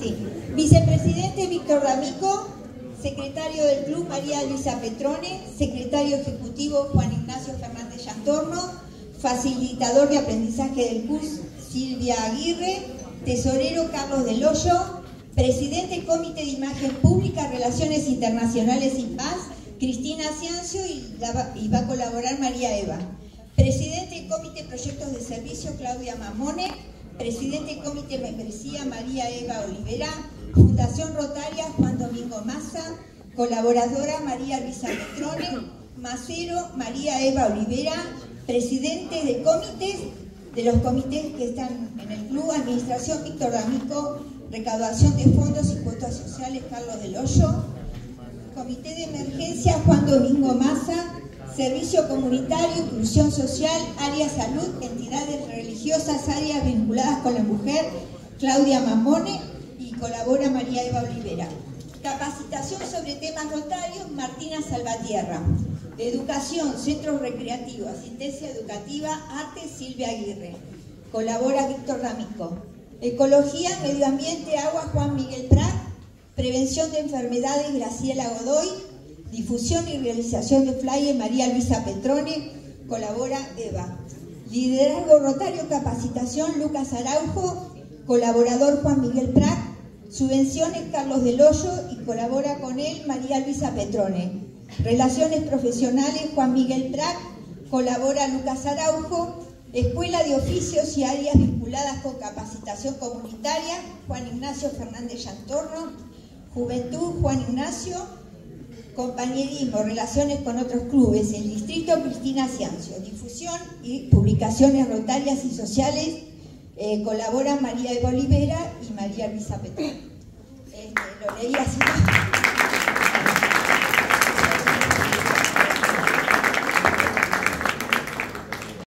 Sí. Vicepresidente Víctor D'Amico, secretario del club María Luisa Petrone, secretario ejecutivo Juan Ignacio Fernández Yantorno, facilitador de aprendizaje del CUS Silvia Aguirre, tesorero Carlos Del Hoyo, presidente Comité de Imagen Pública, Relaciones Internacionales y Paz, Cristina Ciancio, y va a colaborar María Eva. Presidente del Comité Proyectos de Servicio, Claudia Mamone. Presidente del Comité Membresía, María Eva Olivera. Fundación Rotaria, Juan Domingo Massa. Colaboradora, María Luisa Petrone. Macero, María Eva Olivera. Presidente de los comités que están en el club: Administración, Víctor D'Amico. Recaudación de fondos y cuotas sociales, Carlos Del Hoyo. Comité de Emergencia, Juan Domingo Massa. Servicio Comunitario, Inclusión Social, Área Salud, Entidades Religiosas, áreas vinculadas con la mujer, Claudia Mamone, y colabora María Eva Olivera. Capacitación sobre temas rotarios, Martina Salvatierra. Educación, Centros Recreativos, Asistencia Educativa, Arte, Silvia Aguirre. Colabora Víctor D'Amico. Ecología, Medio Ambiente, Agua, Juan Miguel Prat. Prevención de Enfermedades, Graciela Godoy. Difusión y realización de flyers, María Luisa Petrone. Colabora Eva. Liderazgo Rotario, Capacitación, Lucas Araujo. Colaborador Juan Miguel Prat. Subvenciones, Carlos Del Hoyo, y colabora con él María Luisa Petrone. Relaciones Profesionales, Juan Miguel Prat. Colabora Lucas Araujo. Escuela de Oficios y áreas vinculadas con capacitación comunitaria, Juan Ignacio Fernández Yantorno. Juventud, Juan Ignacio. Compañerismo, relaciones con otros clubes, el distrito, Cristina Ciancio. Difusión y publicaciones rotarias y sociales, colaboran María Eva Olivera y María Luisa Petrone. Lo leí así.